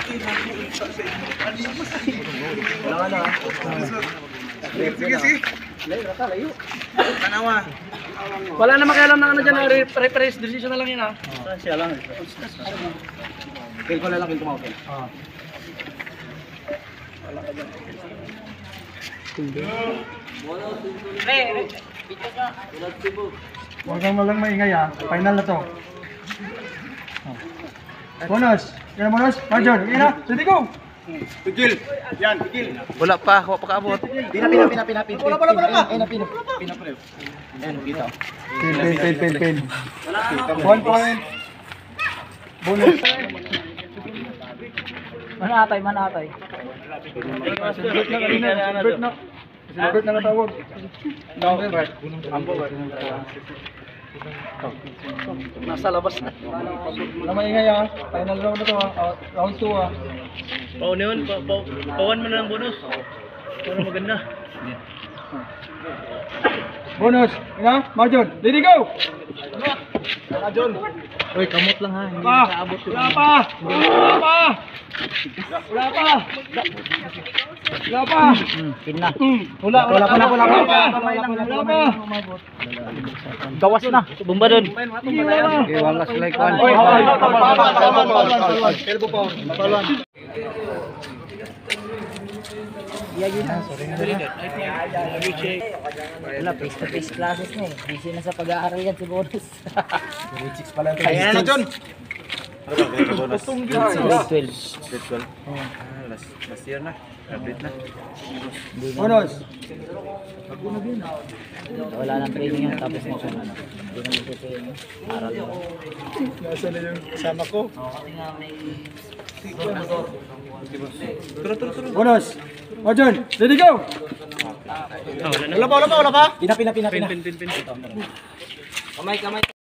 Wala na. Sige. Tanawa. Wala na makialam ng ano dyan, reference decision na lang yun ha. Siya lang. Kill ko na lang, kill ko mo. Huwag kang malang maingay ha. Final na to. Bonus. Yan bonus. Marjon. Yan na. Ready go. Pigil. Yan, pigil. Wala pa kaabot. Pina. Wala. Ayan, kita. Pin. 1 point. Bonus. Manatay. Silbert na kanina. Silbert na natawag. Nasa labas na. Wala maingay ha. Final round na to ha. Round 2 ha. Pawan yun. Pawan mo na ng bonus. Para maganda. Bonus. Yan na. Marjon. Ready go. Marjon. Uy, kamot lang ha. Hindi Pa. nakaabot yun. Wala pa. Pin na. Wala pa. Gawas na. Bumba dun. Wala sila ikuan. Wala, face-to-face classes na eh. Busy na sa pag-aaral yan si Bonus. Ayan na, John. Grade 12. Last year na. Update na. Bonus. Wala nang training yan. Tapos na siya. Hindi na mag-training. Aral lang. Nasa na yung kasama ko. Kasi nga may... Bonus. Marjon. Ready go. Wala pa. Pina. Kamay.